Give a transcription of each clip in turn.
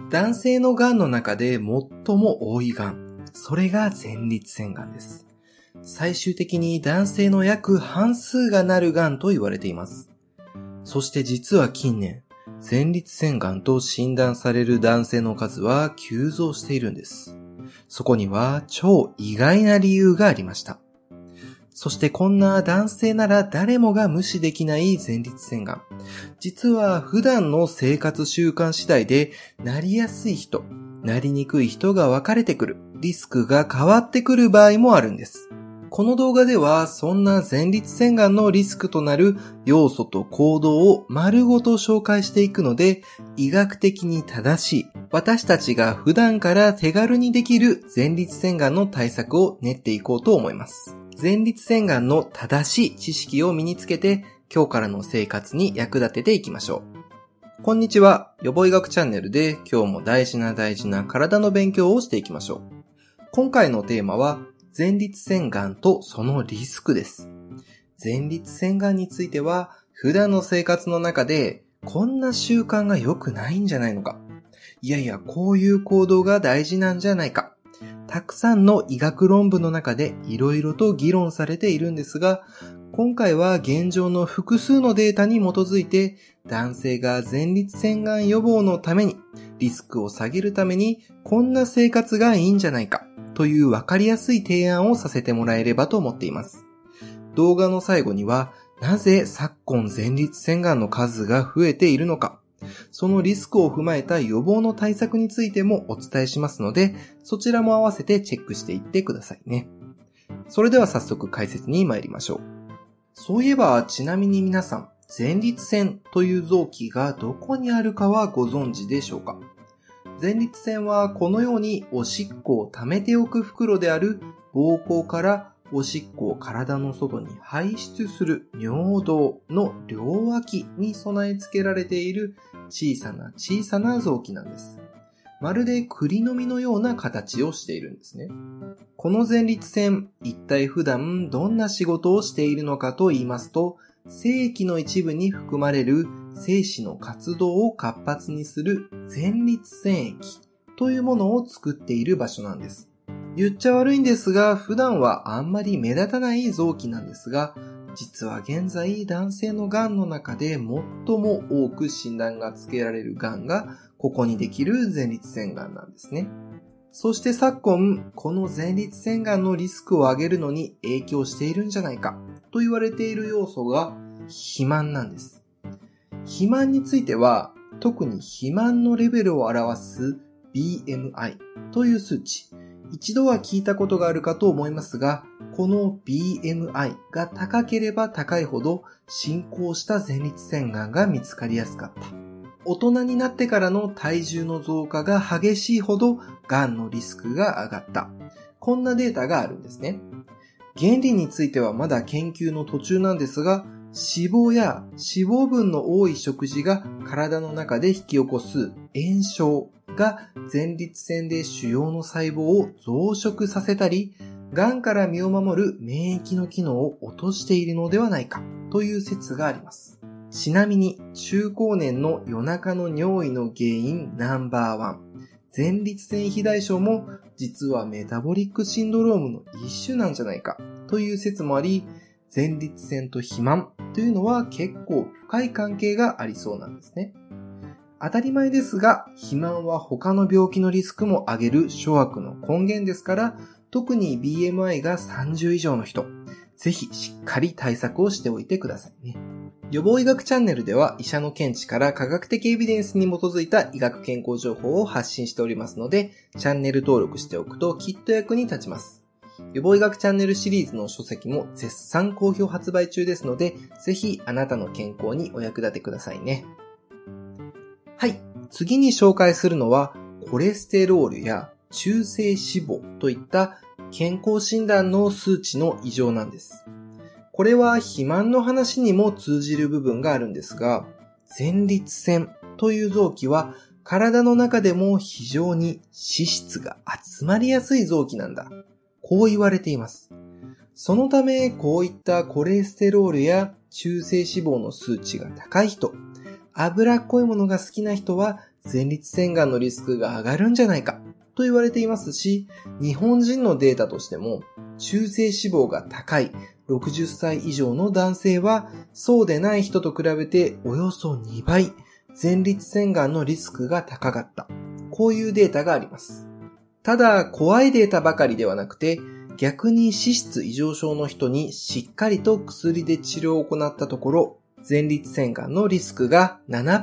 男性の癌の中で最も多い癌、それが前立腺癌です。最終的に男性の約半数がなる癌と言われています。そして実は近年、前立腺癌と診断される男性の数は急増しているんです。そこには超意外な理由がありました。そしてこんな男性なら誰もが無視できない前立腺癌。実は普段の生活習慣次第でなりやすい人、なりにくい人が分かれてくる、リスクが変わってくる場合もあるんです。この動画ではそんな前立腺癌のリスクとなる要素と行動を丸ごと紹介していくので、医学的に正しい、私たちが普段から手軽にできる前立腺癌の対策を練っていこうと思います。前立腺癌の正しい知識を身につけて、今日からの生活に役立てていきましょう。こんにちは。予防医学チャンネルで今日も大事な体の勉強をしていきましょう。今回のテーマは、前立腺癌とそのリスクです。前立腺癌については、普段の生活の中で、こんな習慣が良くないんじゃないのか。いやいや、こういう行動が大事なんじゃないか。たくさんの医学論文の中で色々と議論されているんですが、今回は現状の複数のデータに基づいて、男性が前立腺がん予防のために、リスクを下げるために、こんな生活がいいんじゃないか、という分かりやすい提案をさせてもらえればと思っています。動画の最後には、なぜ昨今前立腺がんの数が増えているのか、そのリスクを踏まえた予防の対策についてもお伝えしますので、そちらも合わせてチェックしていってくださいね。それでは早速解説に参りましょう。そういえば、ちなみに皆さん、前立腺という臓器がどこにあるかはご存知でしょうか？前立腺はこのようにおしっこを溜めておく袋である膀胱からおしっこを体の外に排出する尿道の両脇に備え付けられている小さな臓器なんです。まるで栗の実のような形をしているんですね。この前立腺、一体普段どんな仕事をしているのかと言いますと、精液の一部に含まれる精子の活動を活発にする前立腺液というものを作っている場所なんです。言っちゃ悪いんですが、普段はあんまり目立たない臓器なんですが、実は現在男性の癌の中で最も多く診断がつけられる癌がここにできる前立腺癌なんですね。そして昨今、この前立腺癌のリスクを上げるのに影響しているんじゃないかと言われている要素が肥満なんです。肥満については、特に肥満のレベルを表す BMI という数値、一度は聞いたことがあるかと思いますが、この BMI が高ければ高いほど進行した前立腺癌が見つかりやすかった。大人になってからの体重の増加が激しいほど癌のリスクが上がった。こんなデータがあるんですね。原理についてはまだ研究の途中なんですが、脂肪や脂肪分の多い食事が体の中で引き起こす炎症が前立腺で腫瘍の細胞を増殖させたり、癌から身を守る免疫の機能を落としているのではないかという説があります。ちなみに中高年の夜中の尿意の原因ナンバー1、前立腺肥大症も実はメタボリックシンドロームの一種なんじゃないかという説もあり、前立腺と肥満というのは結構深い関係がありそうなんですね。当たり前ですが、肥満は他の病気のリスクも上げる諸悪の根源ですから、特に BMI が30以上の人、ぜひしっかり対策をしておいてくださいね。予防医学チャンネルでは医者の見地から科学的エビデンスに基づいた医学健康情報を発信しておりますので、チャンネル登録しておくときっと役に立ちます。予防医学チャンネルシリーズの書籍も絶賛好評発売中ですので、ぜひあなたの健康にお役立てくださいね。はい、次に紹介するのは、コレステロールや中性脂肪といった健康診断の数値の異常なんです。これは肥満の話にも通じる部分があるんですが、前立腺という臓器は体の中でも非常に脂質が集まりやすい臓器なんだ。こう言われています。そのため、こういったコレステロールや中性脂肪の数値が高い人、脂っこいものが好きな人は前立腺がんのリスクが上がるんじゃないかと言われていますし、日本人のデータとしても中性脂肪が高い60歳以上の男性はそうでない人と比べておよそ2倍前立腺がんのリスクが高かった。こういうデータがあります。ただ怖いデータばかりではなくて、逆に脂質異常症の人にしっかりと薬で治療を行ったところ、前立腺がんのリスクが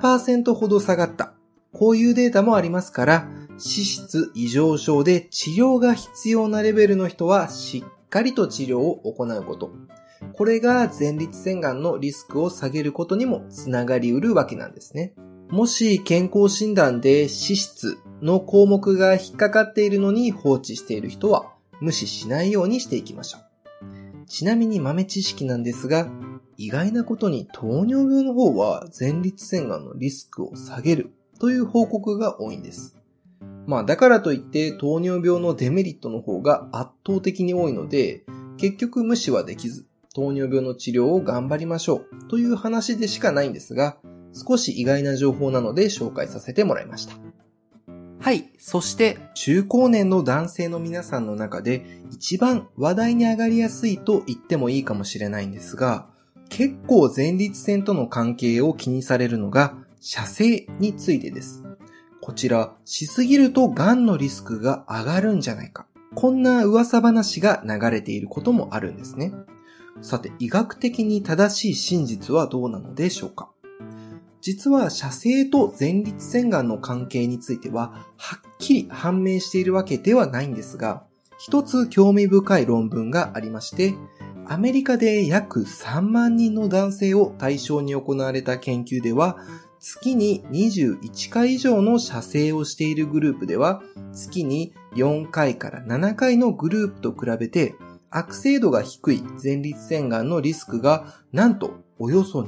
7% ほど下がった。こういうデータもありますから、脂質異常症で治療が必要なレベルの人はしっかりと治療を行うこと。これが前立腺がんのリスクを下げることにもつながりうるわけなんですね。もし健康診断で脂質の項目が引っかかっているのに放置している人は無視しないようにしていきましょう。ちなみに豆知識なんですが、意外なことに糖尿病の方は前立腺がんのリスクを下げるという報告が多いんです。だからといって糖尿病のデメリットの方が圧倒的に多いので、結局無視はできず、糖尿病の治療を頑張りましょうという話でしかないんですが、少し意外な情報なので紹介させてもらいました。はい。そして中高年の男性の皆さんの中で一番話題に上がりやすいと言ってもいいかもしれないんですが、結構前立腺との関係を気にされるのが射精についてです。こちらしすぎると癌のリスクが上がるんじゃないか。こんな噂話が流れていることもあるんですね。さて、医学的に正しい真実はどうなのでしょうか。実は射精と前立腺がんの関係についてははっきり判明しているわけではないんですが、一つ興味深い論文がありまして、アメリカで約3万人の男性を対象に行われた研究では、月に21回以上の射精をしているグループでは、月に4回から7回のグループと比べて、悪性度が低い前立腺がんのリスクがなんとおよそ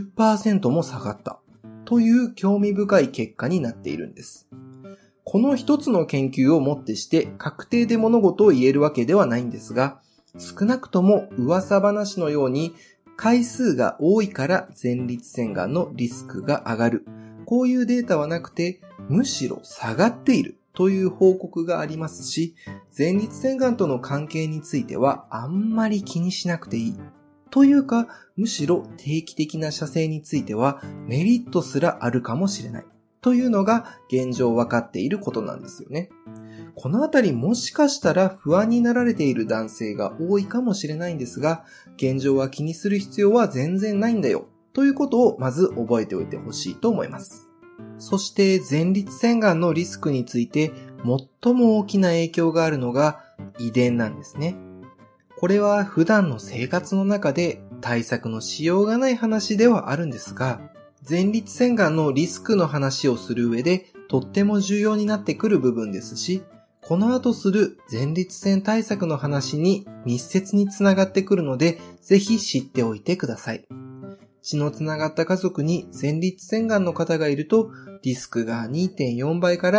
20% も下がったという興味深い結果になっているんです。この一つの研究をもってして確定で物事を言えるわけではないんですが、少なくとも噂話のように回数が多いから前立腺がんのリスクが上がる。こういうデータはなくて、むしろ下がっているという報告がありますし、前立腺がんとの関係についてはあんまり気にしなくていい。というか、むしろ定期的な射精についてはメリットすらあるかもしれない。というのが現状分かっていることなんですよね。このあたりもしかしたら不安になられている男性が多いかもしれないんですが、現状は気にする必要は全然ないんだよ。ということをまず覚えておいてほしいと思います。そして前立腺がんのリスクについて最も大きな影響があるのが遺伝なんですね。これは普段の生活の中で対策のしようがない話ではあるんですが、前立腺がんのリスクの話をする上でとっても重要になってくる部分ですし、この後する前立腺対策の話に密接につながってくるので、ぜひ知っておいてください。血のつながった家族に前立腺がんの方がいると、リスクが 2.4 倍から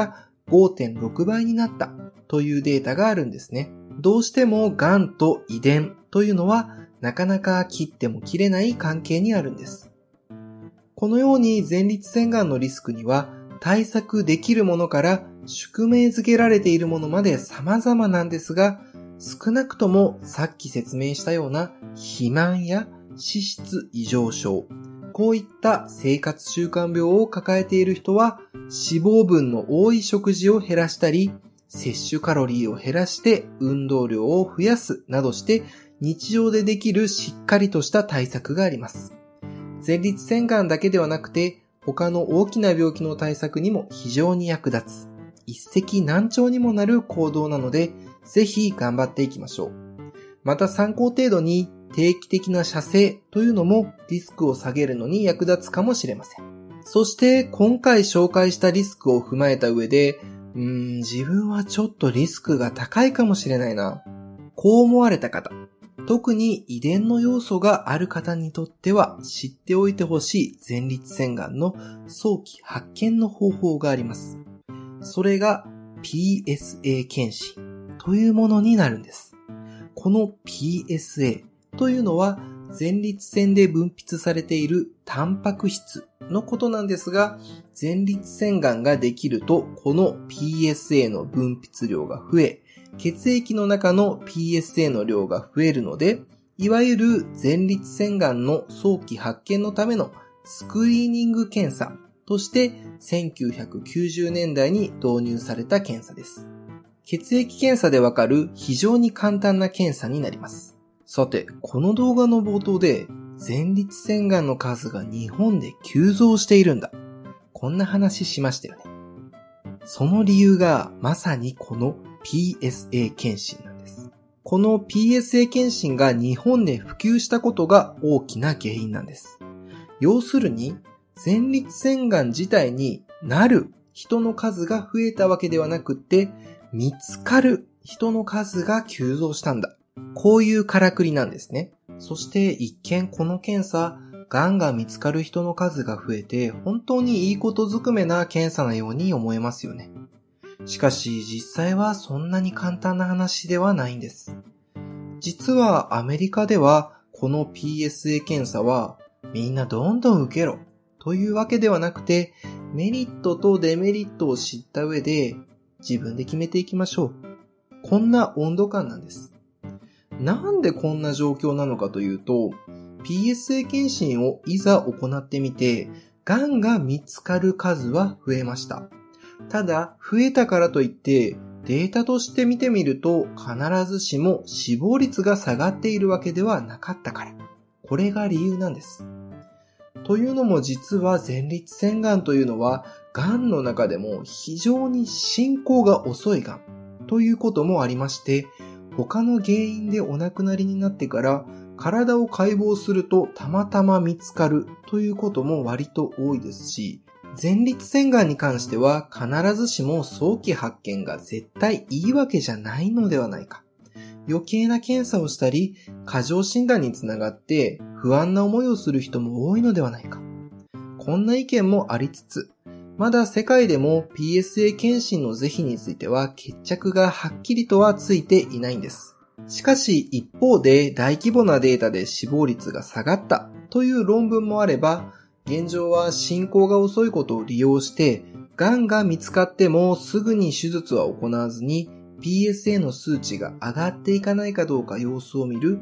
5.6 倍になったというデータがあるんですね。どうしてもがんと遺伝というのはなかなか切っても切れない関係にあるんです。このように前立腺がんのリスクには対策できるものから宿命づけられているものまで様々なんですが、少なくともさっき説明したような肥満や脂質異常症、こういった生活習慣病を抱えている人は脂肪分の多い食事を減らしたり、摂取カロリーを減らして運動量を増やすなどして日常でできるしっかりとした対策があります。前立腺がんだけではなくて他の大きな病気の対策にも非常に役立つ一石何鳥にもなる行動なので、ぜひ頑張っていきましょう。また参考程度に定期的な射精というのもリスクを下げるのに役立つかもしれません。そして今回紹介したリスクを踏まえた上で、自分はちょっとリスクが高いかもしれないな。こう思われた方、特に遺伝の要素がある方にとっては知っておいてほしい前立腺がんの早期発見の方法があります。それが PSA 検診というものになるんです。この PSA というのは前立腺で分泌されているタンパク質のことなんですが、 前立腺がんができると、この PSA の分泌量が増え、血液の中の PSA の量が増えるので、いわゆる前立腺がんの早期発見のためのスクリーニング検査として1990年代に導入された検査です。血液検査でわかる非常に簡単な検査になります。さて、この動画の冒頭で前立腺がんの数が日本で急増しているんだ。こんな話しましたよね。その理由がまさにこの PSA 検診なんです。この PSA 検診が日本で普及したことが大きな原因なんです。要するに、前立腺がん自体になる人の数が増えたわけではなくって、見つかる人の数が急増したんだ。こういうからくりなんですね。そして一見この検査、がんが見つかる人の数が増えて本当にいいことずくめな検査のように思えますよね。しかし実際はそんなに簡単な話ではないんです。実はアメリカではこの PSA 検査はみんなどんどん受けろというわけではなくて、メリットとデメリットを知った上で自分で決めていきましょう。こんな温度感なんです。なんでこんな状況なのかというと、PSA 検診をいざ行ってみて、がんが見つかる数は増えました。ただ、増えたからといって、データとして見てみると、必ずしも死亡率が下がっているわけではなかったから。これが理由なんです。というのも実は前立腺がんというのは、がんの中でも非常に進行が遅いがんということもありまして、他の原因でお亡くなりになってから体を解剖するとたまたま見つかるということも割と多いですし、前立腺がんに関しては必ずしも早期発見が絶対いいわけじゃないのではないか。余計な検査をしたり、過剰診断につながって不安な思いをする人も多いのではないか。こんな意見もありつつ、まだ世界でも PSA 検診の是非については決着がはっきりとはついていないんです。しかし一方で大規模なデータで死亡率が下がったという論文もあれば、現状は進行が遅いことを利用して、がんが見つかってもすぐに手術は行わずに PSA の数値が上がっていかないかどうか様子を見る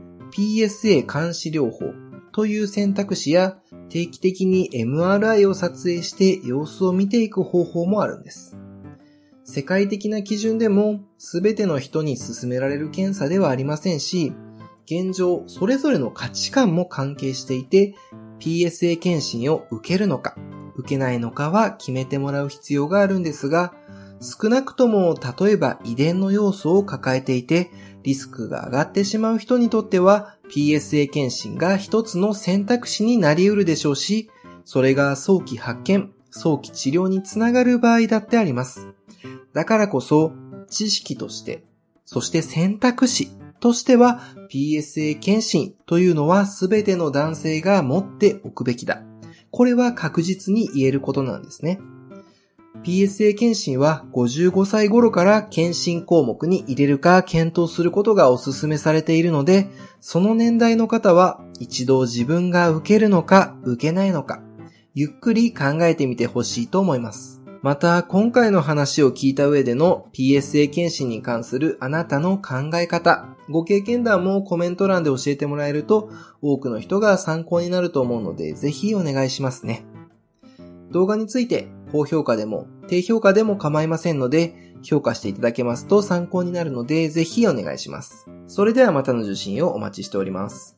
PSA 監視療法という選択肢や、定期的に MRI を撮影して様子を見ていく方法もあるんです。世界的な基準でも全ての人に勧められる検査ではありませんし、現状それぞれの価値観も関係していて、PSA 検診を受けるのか受けないのかは決めてもらう必要があるんですが、少なくとも例えば遺伝の要素を抱えていてリスクが上がってしまう人にとっては PSA 検診が一つの選択肢になり得るでしょうし、それが早期発見、早期治療につながる場合だってあります。だからこそ知識として、そして選択肢としては PSA 検診というのは全ての男性が持っておくべきだ。これは確実に言えることなんですね。PSA 検診は55歳頃から検診項目に入れるか検討することがお勧めされているので、その年代の方は一度自分が受けるのか受けないのか、ゆっくり考えてみてほしいと思います。また、今回の話を聞いた上での PSA 検診に関するあなたの考え方、ご経験談もコメント欄で教えてもらえると多くの人が参考になると思うので、ぜひお願いしますね。動画について高評価でも低評価でも構いませんので、評価していただけますと参考になるので、ぜひお願いします。それではまたの受信をお待ちしております。